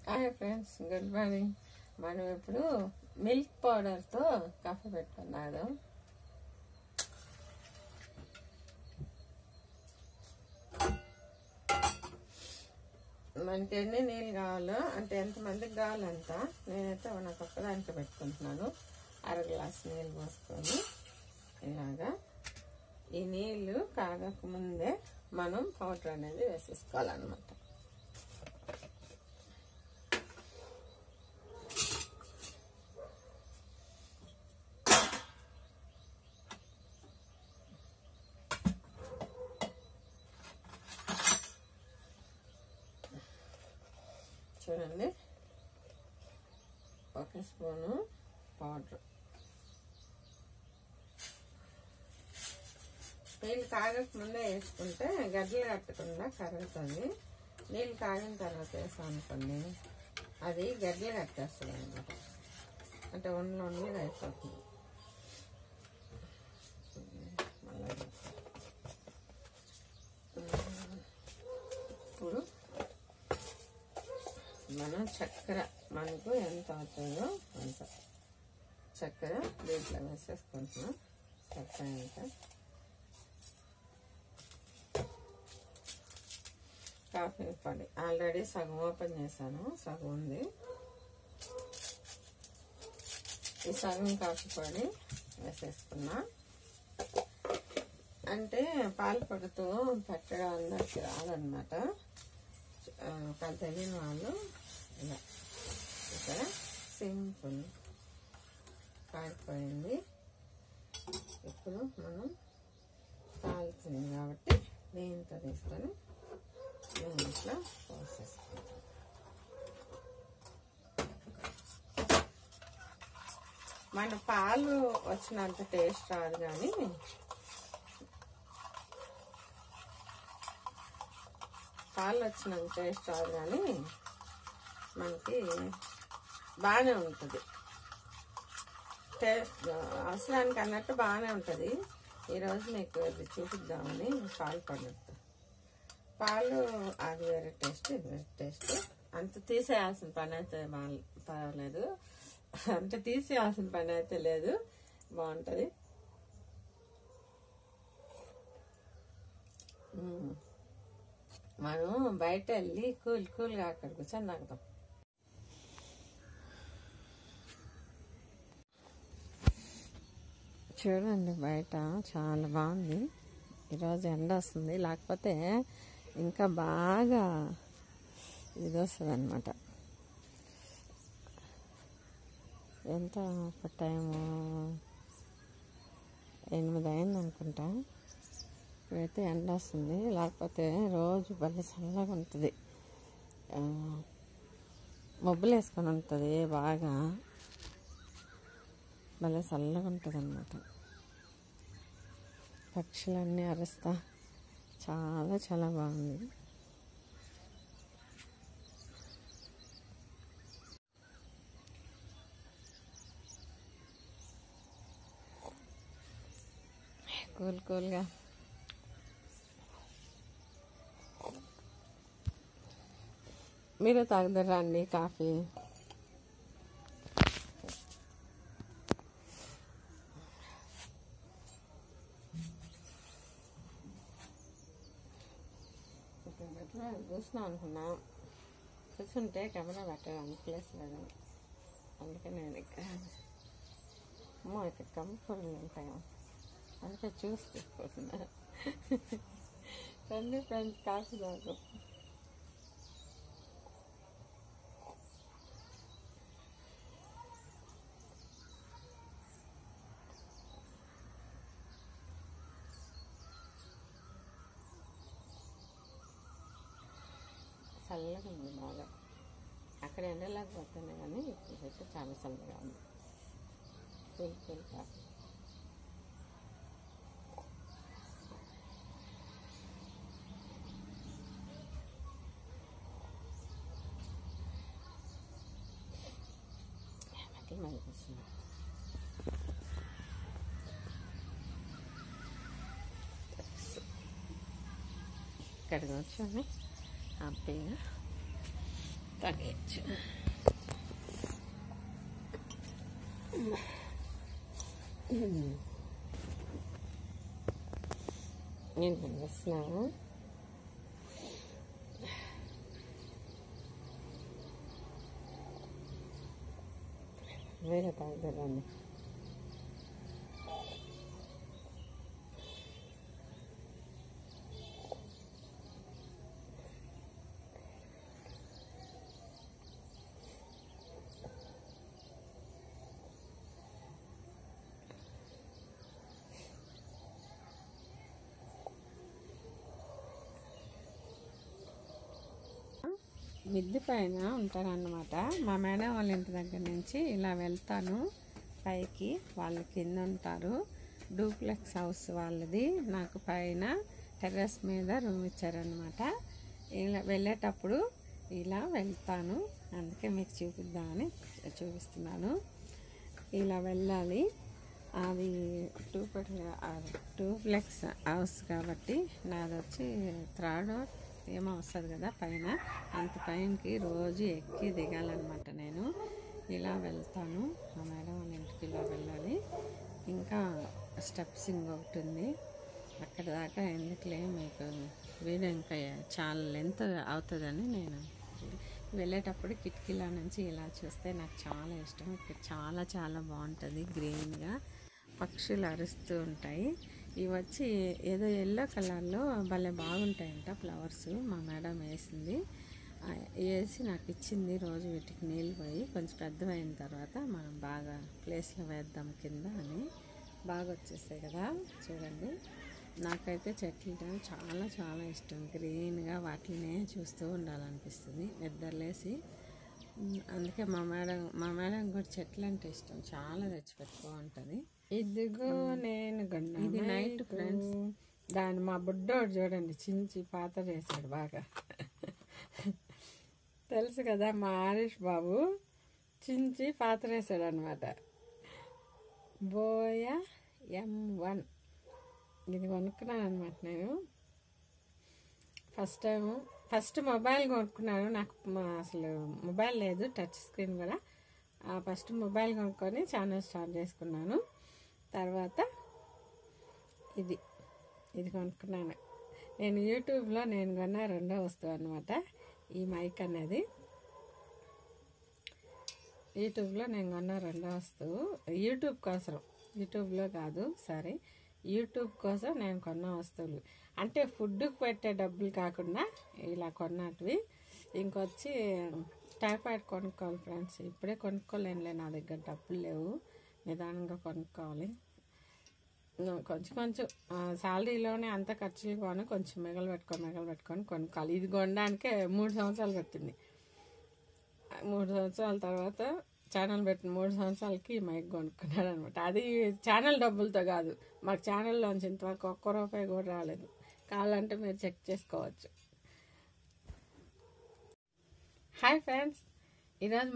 Hi friends, good morning. మనం ఇప్పుడు milk పౌడర్తో coffee పెట్టుకున్నాడు. మనకి ఎన్ని నీళ్ళు కావాలో అంటే ఎంతమందికి కావాలంట. నేనైతే నాకు ఒక్కదానికి పెట్టుకుంటున్నాను. 1/2 గ్లాస్ నీళ్ళు పోసుకొని ఇలాగా ఈ నీళ్ళు కాగకముందే మనం పౌడర్ అనేది వేసేసుకోవాలన్నమాట. చూడండి, 1 స్పూను పౌడర్. నీళ్ళు కాగక ముందే వేసుకుంటే గడ్డలు కట్టకుండా కరుగుతుంది. నీళ్ళు కాగిన తర్వాత వేసాం అనుకోండి, అది గడ్డలు కట్టేస్తుంది అన్నమాట. అంటే ఉండలుగా అయిపోతుంది. ఇప్పుడు మనం చక్కెర మనకు ఎంత అవుతుందో అంత చక్కెర దీంట్లో వేసేసుకుంటున్నాం. చక్కెర అంతా కాఫీ పొడి ఆల్రెడీ సగం ఓపెన్ చేశాను, సగం ఉంది. ఈ సగం కాఫీ పొడి వేసేసుకున్నా. అంటే పాలు పడుతూ పెట్టడం అందరికి రాదనమాట. ఒకళ్ళు తెలియని వాళ్ళు ఇలా ఇక్కడ సింపుల్ కాడిపోయింది. ఇప్పుడు మనం కాల్చింది కాబట్టి దీంతో తీసుకొని దీంట్లో పోసేసుకుంటాం. మన పాలు వచ్చినంత టేస్ట్ రాదు, కానీ పాలు వచ్చినంత టేస్ట్ రాదు, కానీ మనకి బాగానే ఉంటుంది. టేస్ట్ అవసరానికి అన్నట్టు బాగానే ఉంటుంది. ఈరోజు మీకు అది చూపిద్దామని పాలు పడినట్టు. పాలు అది వేరే టేస్ట్, ఇది వేరే టేస్ట్. అంత తీసేయాల్సిన పని అయితే పర్వాలేదు, అంటే తీసేయాల్సిన పని అయితే లేదు, బాగుంటుంది. మనం బయట వెళ్ళి కూల్గా అక్కడ కూర్చొని తాగుతాం. చూడండి, బయట చాలా బాగుంది. ఈరోజు ఎండ వస్తుంది, లేకపోతే ఇంకా బాగా ఇది వస్తుంది అన్నమాట. ఎంత టైము 8 అయింది అనుకుంటా. ఇప్పుడైతే ఎండ వస్తుంది, లేకపోతే రోజు భలే చల్లగా ఉంటుంది. మబ్బులు వేసుకొని ఉంటుంది, బాగా భలే చల్లగా ఉంటుంది అన్నమాట. పక్షులన్నీ అరుస్తా చాలా చాలా బాగుంది. కూల్గా మీరు తాగుతారా అండి కాఫీ? చూసినా అనుకున్నా, కూర్చుంటే కెమెరా పెట్టడానికి ప్లేస్ లేదు, అందుకే నేను ఇక్కడ ఇక్కడ కంఫర్ట్గా ఉంటాయో అందుకే చూసి తీసుకుంటున్నా. రండి ఫ్రెండ్స్, కాఫీ తాగు. చల్లగా ఉంది బాగా. అక్కడ ఎండలేకపోతున్నాయి, కానీ ఇప్పుడైతే చాలా చల్లగా ఉంది. Cool coffee. మళ్ళీ వస్తుంది. ఇక్కడికి వచ్చాను హ్యాపీగా. తగ్గచ్చు. నేను పంపిస్తున్నాను. వేరే తాగుతారండి. మిద్దె పైన ఉంటారన్నమాట. మా మేడం వాళ్ళ ఇంటి దగ్గర నుంచి ఇలా వెళ్తాను పైకి. వాళ్ళు కింద ఉంటారు. డూప్లెక్స్ హౌస్ వాళ్ళది. నాకు పైన టెర్రస్ మీద రూమ్ ఇచ్చారనమాట. ఇలా వెళ్ళేటప్పుడు ఇలా వెళ్తాను. అందుకే మీకు చూపిద్దామని చూపిస్తున్నాను. ఇలా వెళ్ళాలి. అది డూప్లెక్స్ హౌస్ కాబట్టి నాది వచ్చి థర్డ్ ఏమో వస్తుంది కదా పైన. అంత పైనకి రోజు ఎక్కి దిగాలన్నమాట. నేను ఇలా వెళ్తాను. మా మేడం వాళ్ళ ఇంటికి ఇలా వెళ్ళాలి. ఇంకా స్టెప్స్ ఇంకొకటి ఉంది. అక్కడ దాకా ఎందుకులే, మీకు వీడియో ఇంకా చాలా లెంత్ అవుతుందని నేను వెళ్ళేటప్పుడు కిటికీలో నుంచి ఇలా చూస్తే నాకు చాలా ఇష్టం. ఇక్కడ చాలా చాలా బాగుంటుంది. గ్రీన్గా పక్షులు అరుస్తూ ఉంటాయి. ఇవి వచ్చి ఏదో ఎల్లో కలర్లో భలే బాగుంటాయంట ఫ్లవర్స్. మా మేడం వేసి నాకు ఇచ్చింది. రోజు వీటికి నీళ్ళు పోయి కొంచెం పెద్దవైన తర్వాత మనం బాగా ప్లేస్లో వేద్దాం కింద అని. బాగా వచ్చేస్తాయి కదా. చూడండి, నాకైతే చెట్లు చాలా చాలా ఇష్టం. గ్రీన్గా వాటినే చూస్తూ ఉండాలనిపిస్తుంది నిద్రలేసి. అందుకే మా మేడం కూడా చెట్లు అంటే ఇష్టం. చాలా తెచ్చిపెట్టుకో ఉంటుంది. ఇదిగో నేను గన్నా. ఇది నైట్ ఫ్రెండ్స్. దాన్ని మా బుడ్డోడు చూడండి చించి పాత చేశాడు బాగా. తెలుసు కదా, మా హరీష్ బాబు చించి పాత చేశాడు అనమాట. బోయా M1 ఇది కొనుక్కున్నాను అనమాట నేను. ఫస్ట్ మొబైల్ కొనుక్కున్నాను. నాకు అసలు మొబైల్ లేదు, టచ్ స్క్రీన్ కూడా. ఫస్ట్ మొబైల్ కొనుక్కొని ఛానల్ స్టార్ట్ చేసుకున్నాను. తర్వాత ఇది కొనుక్కున్నాను నేను. యూట్యూబ్లో నేను కొన్న రెండో వస్తువు అనమాట ఈ మైక్ అనేది. యూట్యూబ్లో నేను కొన్న రెండో వస్తువు. యూట్యూబ్ కోసం, యూట్యూబ్లో కాదు సారీ, యూట్యూబ్ కోసం నేను కొన్న వస్తువులు. అంటే ఫుడ్కి పెట్టే డబ్బులు కాకుండా ఇలా కొన్నటివి. ఇంకొచ్చి టైపాయిడ్ కొనుక్కోవాలి ఫ్రెండ్స్. ఇప్పుడే కొనుక్కోలేనులే, నా దగ్గర డబ్బులు లేవు. నిదానంగా కొనుక్కోవాలి. కొంచెం శాలరీలోనే అంత ఖర్చులు కొని కొంచెం మిగలబెట్టుకొని కొనుక్కోవాలి. ఇది కొనడానికే 3 సంవత్సరాలు పట్టింది. 3 సంవత్సరాల తర్వాత ఛానల్ పెట్టిన 3 సంవత్సరాలకి మైక్ కొనుక్కున్నాను అనమాట. అది ఛానల్ డబ్బులతో కాదు. మాకు ఛానల్లోంచి ఇంతవరకు ₹1 కూడా రాలేదు. కావాలంటే మీరు చెక్ చేసుకోవచ్చు. హాయ్ ఫ్రెండ్స్, ఈరోజు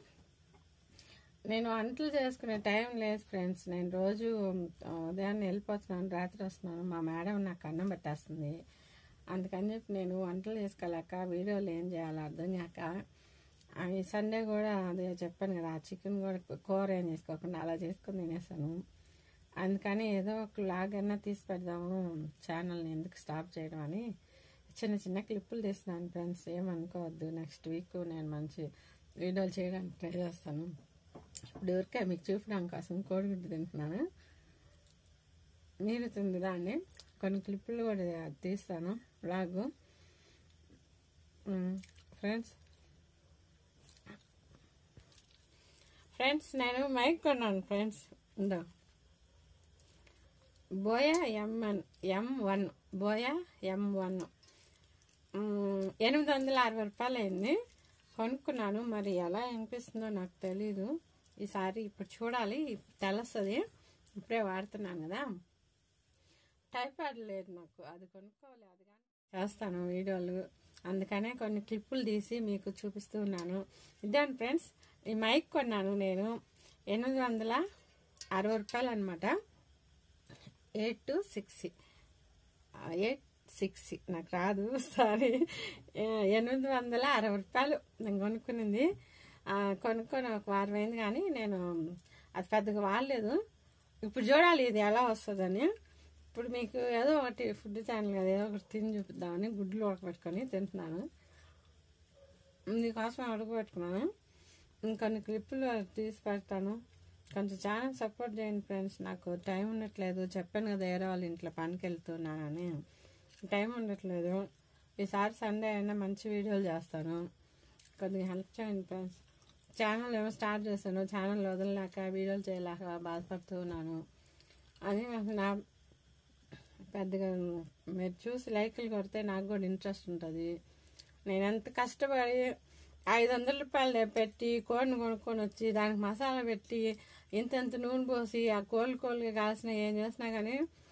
నేను వంటలు చేసుకునే టైం లేదు ఫ్రెండ్స్. నేను రోజు ఉదయాన్నే వెళ్ళిపోతున్నాను, రాత్రి వస్తున్నాను. మా మేడం నాకు అన్నం పెట్టేస్తుంది. అందుకని చెప్పి నేను వంటలు చేసుకోలేక వీడియోలు ఏం చేయాలో అర్థం కాక, అవి సండే కూడా అదే చెప్పాను కదా, ఆ చికెన్ కూడా కూర ఏం చేసుకోకుండా అలా చేసుకుని తినేసాను. అందుకని ఏదో ఒక లాగన్నా తీసి పెడదాము, ఛానల్ని ఎందుకు స్టాప్ చేయడం అని చిన్న చిన్న క్లిప్పులు తీస్తున్నాను ఫ్రెండ్స్. ఏమనుకోవద్దు. నెక్స్ట్ వీక్ నేను మంచి వీడియోలు చేయడానికి ట్రై చేస్తాను. ఇప్పుడు ఊరికే మీకు చూపడం కోసం కోడిగుడ్డు తింటున్నాను. మీరు తింది దాన్ని కొన్ని క్లిప్పులు కూడా తీస్తాను బ్లాగ్. ఫ్రెండ్స్ నేను మైక్ కొన్నాను ఫ్రెండ్స్. ఇందో బోయా M1 బోయా M1 ₹860 అయింది. కొనుక్కున్నాను. మరి ఎలా అనిపిస్తుందో నాకు తెలీదు. ఈసారి ఇప్పుడు చూడాలి, తెలుస్తుంది. ఇప్పుడే వాడుతున్నాను కదా. టైపాడ్ లేదు నాకు, అది కొనుక్కోవాలి. అది కానీ చేస్తాను వీడియోలు. అందుకనే కొన్ని క్లిప్పులు తీసి మీకు చూపిస్తూ ఉన్నాను. ఇదాను ఫ్రెండ్స్, ఈ మైక్ కొన్నాను నేను ₹860 అనమాట. 860 6 నాకు రాదు సారీ 860 రూపాయలు నేను కొనుక్కునింది. కొనుక్కొని ఒక వారం అయింది కానీ నేను అది పెద్దగా వాడలేదు. ఇప్పుడు చూడాలి ఇది ఎలా వస్తుందని. ఇప్పుడు మీకు ఏదో ఒకటి ఫుడ్ ఛానల్ కదా, ఏదో ఒకటి తిని చూపిద్దామని గుడ్లు ఉడకబెట్టుకొని తింటున్నాను. మీకోసం ఉడకబెట్టుకున్నాను. ఇంకొన్ని క్లిప్పులు తీసి పెడతాను. కొంచెం ఛానల్ సపోర్ట్ చేయండి ఫ్రెండ్స్. నాకు టైం ఉండట్లేదు, చెప్పాను కదా వేరే వాళ్ళ ఇంట్లో పనికి వెళ్తున్నానని. టైం ఉండట్లేదు. ఈసారి సండే అయినా మంచి వీడియోలు చేస్తాను. కొద్దిగా హెల్ప్ చేయండి ఫ్రెండ్స్. ఛానల్ ఏమో స్టార్ట్ చేశాను, ఛానల్ వదలలేక వీడియోలు చేయలేక బాధపడుతూ ఉన్నాను అని నా పెద్దగా మీరు చూసి లైకులు కొడితే నాకు కూడా ఇంట్రెస్ట్ ఉంటుంది. నేను ఎంత కష్టపడి 500 రూపాయలు పెట్టి కోడిని కొనుక్కొని వచ్చి దానికి మసాలా పెట్టి ఇంత నూనె పోసి ఆ కోళ్ళుగా కాల్సిన ఏం చేసినా కానీ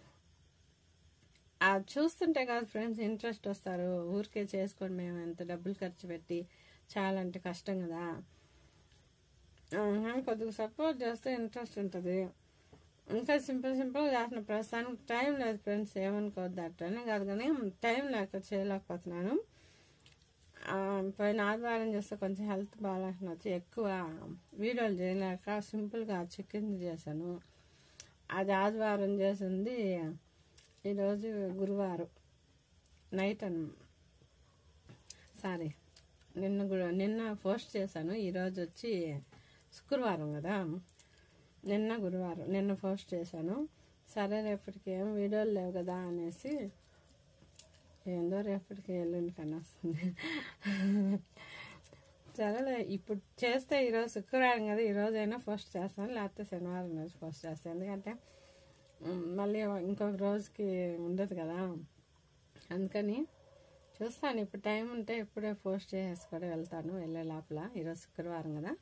అది చూస్తుంటే కాదు ఫ్రెండ్స్ ఇంట్రెస్ట్ వస్తారు. ఊరికే చేసుకొని మేము ఎంత డబ్బులు ఖర్చు పెట్టి చాలా అంటే కష్టం కదా. కొద్దిగా సపోర్ట్ చేస్తే ఇంట్రెస్ట్ ఉంటుంది. ఇంకా సింపుల్ చేసిన ప్రస్తుతానికి టైం లేదు ఫ్రెండ్స్, ఏమనుకోవద్దు. అట్టనే కాదు కానీ టైం లేక చేయలేకపోతున్నాను. పోయిన ఆదివారం చేస్తే కొంచెం హెల్త్ బాగాలేకపోతే ఎక్కువ వీడియోలు చేయలేక సింపుల్గా చికెన్ చేశాను. అది ఆదివారం చేసింది. ఈరోజు గురువారం నైట్ సారీ నిన్న పోస్ట్ చేశాను. ఈరోజు వచ్చి శుక్రవారం కదా, నిన్న గురువారం. నిన్న పోస్ట్ చేశాను. సరే రేపటికి ఏం వీడియోలు లేవు కదా అనేసి ఏందో రేపటికి ఎల్లుండి కన్నా వస్తుంది. సరేలే ఇప్పుడు చేస్తే ఈరోజు శుక్రవారం కదా, ఈరోజైనా పోస్ట్ చేస్తాను, లేకపోతే శనివారం రోజు పోస్ట్ చేస్తాను. ఎందుకంటే మళ్ళీ ఇంకొక రోజుకి ఉండదు కదా, అందుకని చూస్తాను. ఇప్పుడు టైం ఉంటే ఇప్పుడే పోస్ట్ చేసుకొని వెళ్తాను వెళ్ళే లోపల. ఈరోజు శుక్రవారం కదా.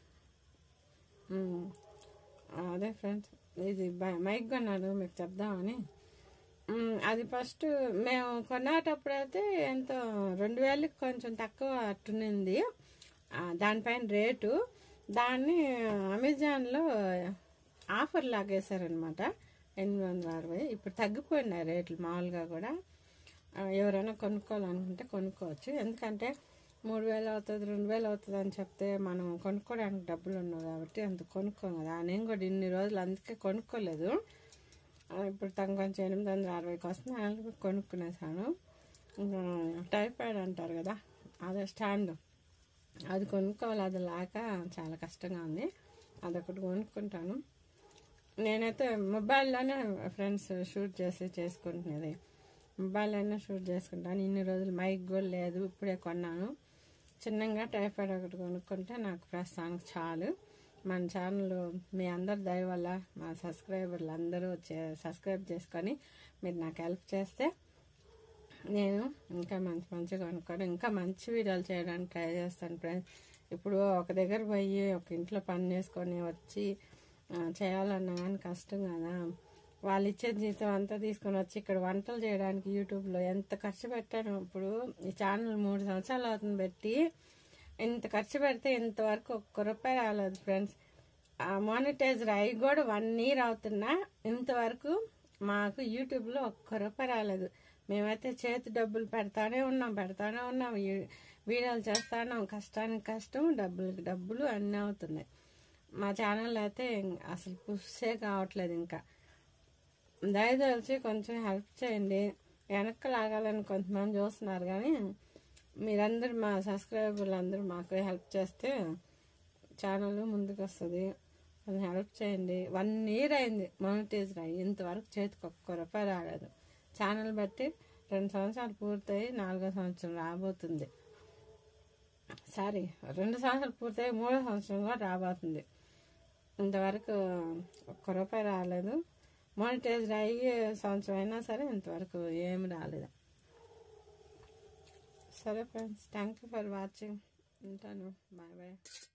అదే ఫ్రెండ్స్, ఇది మైక్ కొన్నాను మీకు చెప్దామని. అది ఫస్ట్ మేము కొనేటప్పుడైతే ఎంతో 2000కి కొంచెం తక్కువ అట్టునింది దానిపైన రేటు. దాన్ని అమెజాన్లో ఆఫర్ లాగేశారనమాట 860. ఇప్పుడు తగ్గిపోయినాయి రేట్లు మామూలుగా కూడా. ఎవరైనా కొనుక్కోవాలనుకుంటే కొనుక్కోవచ్చు. ఎందుకంటే 3000 అవుతుంది 2000 అవుతుంది అని చెప్తే మనం కొనుక్కోవడానికి డబ్బులు ఉన్నావు కాబట్టి అంత కొనుక్కోం కదా. నేను కూడా ఇన్ని రోజులు అందుకే కొనుక్కోలేదు. ఇప్పుడు తను కొంచెం 860కి వస్తుంది కొనుక్కునేసాను. టైఫాయిడ్ అంటారు కదా, అదే స్టాండ్, అది కొనుక్కోవాలి. అది లేక చాలా కష్టంగా ఉంది. అదొకటి కొనుక్కుంటాను. నేనైతే మొబైల్లోనే ఫ్రెండ్స్ షూట్ చేసుకుంటున్నది. మొబైల్లోనే షూట్ చేసుకుంటాను. ఇన్ని రోజులు మైక్ కూడా లేదు, ఇప్పుడే కొన్నాను. చిన్నగా టైఫాయిడ్ ఒకటి కొనుక్కుంటే నాకు ప్రస్తుతానికి చాలు. మన ఛానల్ మీ అందరి దయ వల్ల మా సబ్స్క్రైబర్లు అందరూ సబ్స్క్రైబ్ చేసుకొని మీరు నాకు హెల్ప్ చేస్తే నేను ఇంకా మంచిగా కొనుక్కొని ఇంకా మంచి వీడియోలు చేయడానికి ట్రై చేస్తాను ఫ్రెండ్స్. ఇప్పుడు ఒక దగ్గర పోయి ఒక ఇంట్లో పని చేసుకొని వచ్చి చేయాలన్నా కానీ కష్టం కదా. వాళ్ళు ఇచ్చే జీతం అంతా తీసుకొని వచ్చి ఇక్కడ వంటలు చేయడానికి యూట్యూబ్లో ఎంత ఖర్చు పెట్టాను. ఇప్పుడు ఈ ఛానల్ 3 సంవత్సరాలు అవుతుంది పెట్టి, ఇంత ఖర్చు పెడితే ఇంతవరకు ₹1 రాలేదు ఫ్రెండ్స్. మానిటైజర్ అవి కూడా 1 year అవుతున్నా ఇంతవరకు మాకు యూట్యూబ్లో ₹1 రాలేదు. మేమైతే చేతి డబ్బులు పెడతానే ఉన్నాం వీడియోలు చేస్తాను. కష్టానికి కష్టం, డబ్బులకి డబ్బులు అన్నీ అవుతున్నాయి. మా ఛానల్ అయితే అసలు పుష్ే కావట్లేదు. ఇంకా దయచేసి కొంచెం హెల్ప్ చేయండి. వెనక్కి లాగాలని కొంతమంది చూస్తున్నారు కానీ మీరందరూ మా సబ్స్క్రైబర్లు అందరూ మాకు హెల్ప్ చేస్తే ఛానల్ ముందుకు వస్తుంది. కొంచెం హెల్ప్ చేయండి. 1 year అయింది మానిటైజర్ అయ్యి, ఇంతవరకు చేతికి ₹1 రాలేదు. ఛానల్ బట్టి 2 సంవత్సరాలు పూర్తయి 4వ సంవత్సరం రాబోతుంది. సారీ 2 సంవత్సరాలు పూర్తయి 3వ సంవత్సరం కూడా రాబోతుంది. ఇంతవరకు ₹1 రాలేదు. మానిటైజర్ అయ్యి సంవత్సరం అయినా సరే ఇంతవరకు ఏమి రాలేదు. సరే friends, thank you for watching. ఉంటాను. Bye bye.